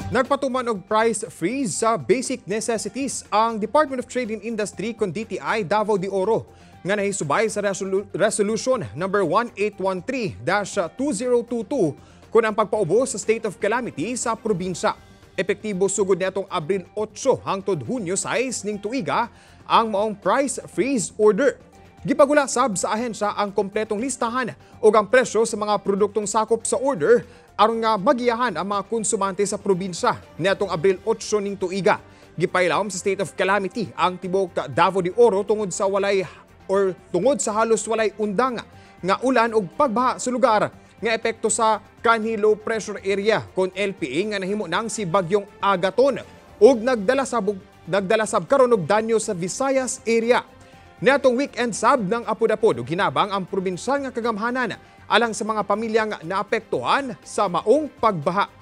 Nagpatuman og price freeze sa basic necessities ang Department of Trade and Industry kon DTI Davao de Oro nga nahisubay sa Resolution number 1813-2022 kun ang pagpaubo sa state of calamity sa probinsya. Epektibo sugod nitong Abril 8 hangtod Hunyo 6 ning tuiga ang maong price freeze order. Gipagula sab sa ahensya ang kompletong listahan ug ang presyo sa mga produktong sakop sa order aron nga magiyahan ang mga konsumante sa probinsya niadtong Abril 8 ning tuiga. Gipailawom sa state of calamity ang tibok Davao de Oro tungod sa halos walay undang nga ulan ug pagbaha sa lugar nga epekto sa kanhi low pressure area kon LPA nga nahimo nang si bagyong Agaton ug nagdala sab karon og danyo sa Visayas area. Niadtong weekend sab ng apod-apod ug hinabang ang probinsyal nga kagamhanan alang sa mga pamilyang naapektuhan sa maong pagbaha.